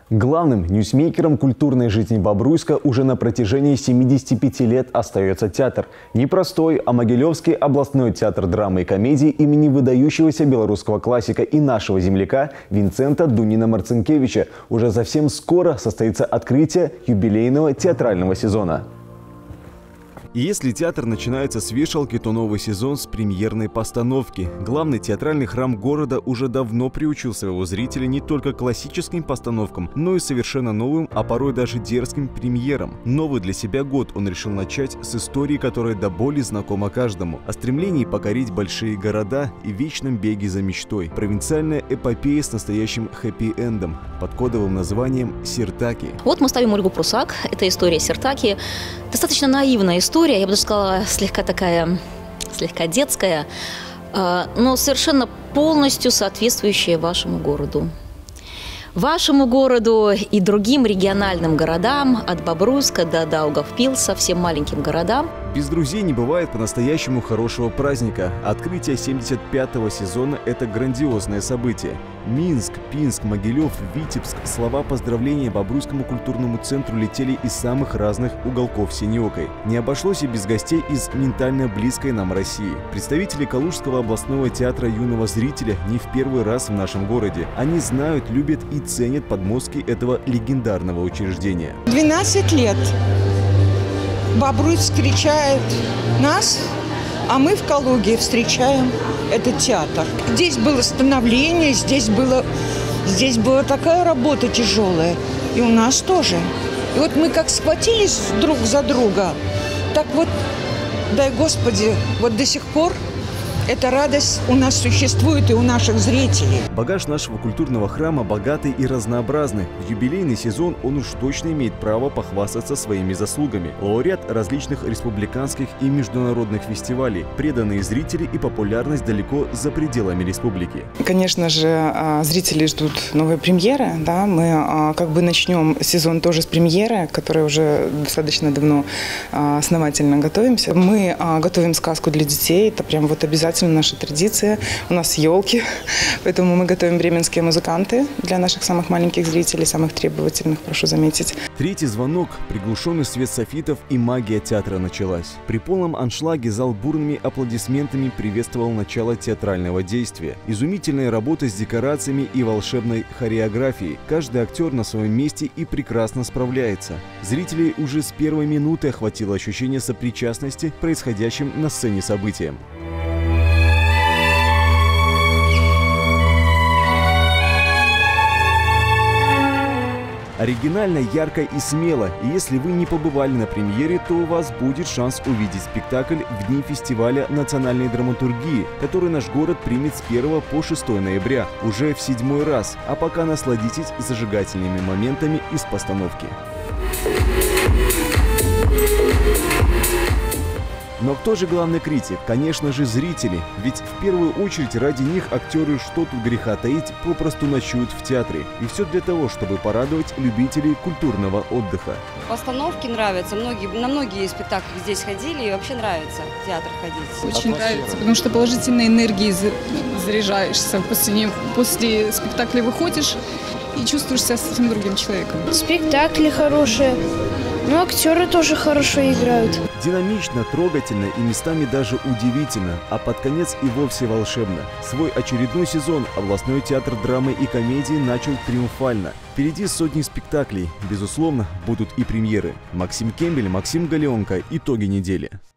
Главным ньюсмейкером культурной жизни Бобруйска уже на протяжении 75 лет остается театр. Не простой, а Могилевский областной театр драмы и комедии имени выдающегося белорусского классика и нашего земляка Винцента Дунина-Марцинкевича. Уже совсем скоро состоится открытие юбилейного театрального сезона. И если театр начинается с вешалки, то новый сезон с премьерной постановки. Главный театральный храм города уже давно приучил своего зрителя не только к классическим постановкам, но и совершенно новым, а порой даже дерзким премьерам. Новый для себя год он решил начать с истории, которая до боли знакома каждому. О стремлении покорить большие города и вечном беге за мечтой. Провинциальная эпопея с настоящим хэппи-эндом под кодовым названием «Сиртаки». Вот мы ставим Ольгу Прусак. Это история Сиртаки. Достаточно наивная история, я бы даже сказала, слегка детская, но совершенно полностью соответствующая вашему городу. Вашему городу и другим региональным городам, от Бобруйска до Даугавпилса, всем маленьким городам. Без друзей не бывает по-настоящему хорошего праздника. Открытие 75-го сезона – это грандиозное событие. Минск, Пинск, Могилев, Витебск – слова поздравления Бобруйскому культурному центру летели из самых разных уголков Синеокой. Не обошлось и без гостей из ментально близкой нам России. Представители Калужского областного театра юного зрителя не в первый раз в нашем городе. Они знают, любят и ценят подмостки этого легендарного учреждения. 12 лет Бобруйск встречает нас, а мы в Калуге встречаем этот театр. Здесь было становление, здесь была такая работа тяжелая. И у нас тоже. И вот мы как схватились друг за друга, так вот, дай Господи, вот до сих пор эта радость у нас существует и у наших зрителей. Багаж нашего культурного храма богатый и разнообразный. В юбилейный сезон он уж точно имеет право похвастаться своими заслугами. Лауреат различных республиканских и международных фестивалей, преданные зрители и популярность далеко за пределами республики. Конечно же, зрители ждут новой премьеры. Да? Мы как бы начнем сезон тоже с премьеры, которой уже достаточно давно основательно готовимся. Мы готовим сказку для детей. Это прям вот обязательно наша традиция. У нас елки, поэтому мы готовим бременские музыканты для наших самых маленьких зрителей, самых требовательных, прошу заметить. Третий звонок, приглушенный свет софитов и магия театра началась. При полном аншлаге зал бурными аплодисментами приветствовал начало театрального действия. Изумительная работа с декорациями и волшебной хореографией. Каждый актер на своем месте и прекрасно справляется. Зрителей уже с первой минуты охватило ощущение сопричастности к происходящим на сцене событиям. Оригинально, ярко и смело. И если вы не побывали на премьере, то у вас будет шанс увидеть спектакль в дни фестиваля национальной драматургии, который наш город примет с 1 по 6 ноября, уже в 7-й раз. А пока насладитесь зажигательными моментами из постановки. Но кто же главный критик? Конечно же, зрители. Ведь в первую очередь ради них актеры, что тут греха таить, попросту ночуют в театре. И все для того, чтобы порадовать любителей культурного отдыха. Постановки нравятся. На многие спектакли здесь ходили и вообще нравится в театр ходить. Очень нравится, потому что положительной энергией заряжаешься. После спектакля выходишь и чувствуешь себя совсем другим человеком. Спектакли хорошие. Но актеры тоже хорошо играют. Динамично, трогательно и местами даже удивительно, а под конец и вовсе волшебно. Свой очередной сезон областной театр драмы и комедии начал триумфально. Впереди сотни спектаклей. Безусловно, будут и премьеры. Максим Кембель, Максим Галеонко. Итоги недели.